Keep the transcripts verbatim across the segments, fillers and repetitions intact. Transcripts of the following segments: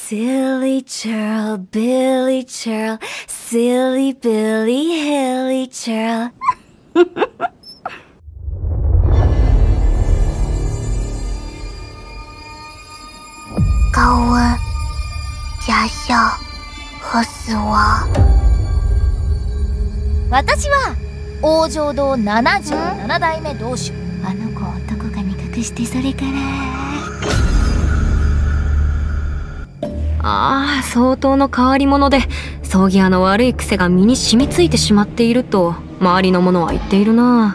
Silly churl, Billy churl, silly Billy, hilly churl. 高温、假笑和死亡。 私は王城堂ななじゅうなな代目当主。 あの子をどこかに隠して、それから。 ああ、相当の変わり者で葬儀屋の悪い癖が身に染みついてしまっていると周りの者は言っているな。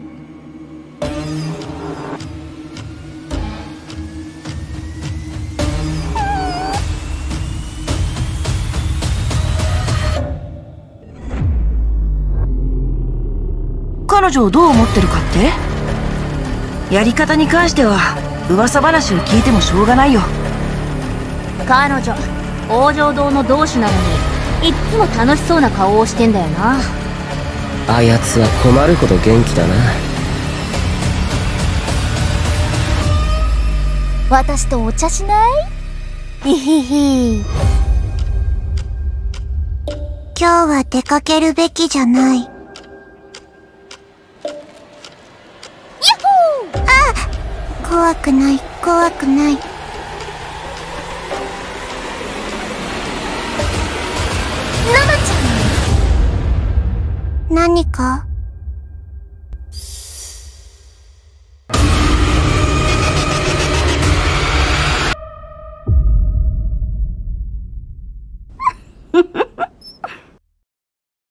彼女をどう思ってるかって？やり方に関しては噂話を聞いてもしょうがないよ。 彼女王城堂の同志なのにいっつも楽しそうな顔をしてんだよな。 あやつは困るほど元気だな。 私とお茶しない？ ひひひ。今日は出かけるべきじゃない。怖くない、怖くない。 ナナちゃん。 何か